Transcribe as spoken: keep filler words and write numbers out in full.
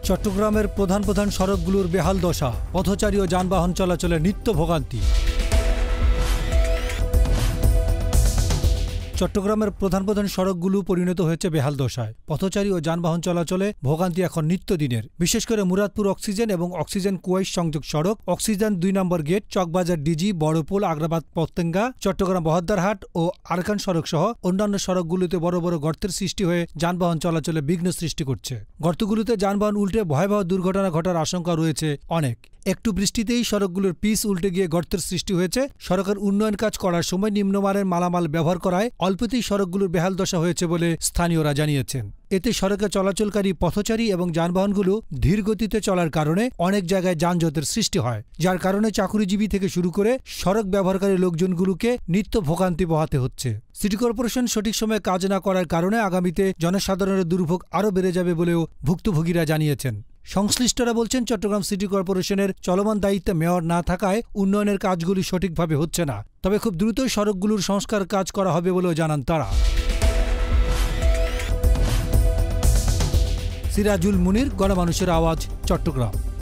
চট্টগ্রামের প্রধান প্রধান সড়কগুলোর বেহাল দশা, পথচারী ও যানবাহন চলাচলে নিত্য ভোগান্তি। চট্টগ্রামের প্রধান প্রধান সড়কগুলো পরিণত হয়েছে বেহাল দশায়। পথচারী ও যানবাহন চলাচলে ভোগান্তি এখন নিত্যদিনের। বিশেষ করে মুরাদপুর অক্সিজেন এবং অক্সিজেন কুয়াইশ সংযোগ সড়ক, অক্সিজেন দুই নম্বর গেট, চকবাজার ডিজি, বড়পোল, আগ্রাবাদ পতেঙ্গা, চট্টগ্রাম বহদ্দারহাট ও আরকান সড়ক সহ অন্যান্য সড়কগুলোতে বড় বড় গর্তের সৃষ্টি হয়ে যানবাহন চলাচলে বিঘ্ন সৃষ্টি করছে। গর্তগুলোতে যানবাহন উল্টে ভয়াবহ দুর্ঘটনা ঘটার আশঙ্কা রয়েছে অনেক। একটু বৃষ্টিতেই সড়কগুলোর পিচ উল্টে গিয়ে গর্তের সৃষ্টি হয়েছে। সড়কের উন্নয়ন কাজ করার সময় নিম্নমানের মালামাল ব্যবহার করায় অল্পতেই সড়কগুলোর বেহাল দশা হয়েছে বলে স্থানীয়রা জানিয়েছেন। এতে সড়কে চলাচলকারী পথচারী এবং যানবাহনগুলো ধীর গতিতে চলার কারণে অনেক জায়গায় যানজটের সৃষ্টি হয়, যার কারণে চাকুরিজীবী থেকে শুরু করে সড়ক ব্যবহারকারী লোকজনগুলোকে নিত্য ভোগান্তি পোহাতে হচ্ছে। সিটি কর্পোরেশন সঠিক সময়ে কাজ না করার কারণে আগামীতে জনসাধারণের দুর্ভোগ আরও বেড়ে যাবে বলেও ভুক্তভোগীরা জানিয়েছেন। সংশ্লিষ্টরা বলছেন, চট্টগ্রাম সিটি কর্পোরেশনের চলমান দায়িত্বে মেয়র না থাকায় উন্নয়নের কাজগুলি সঠিকভাবে হচ্ছে না। তবে খুব দ্রুতই সড়কগুলোর সংস্কার কাজ করা হবে বলেও জানান তারা। সিরাজুল মুনির, গণমানুষের আওয়াজ, চট্টগ্রাম।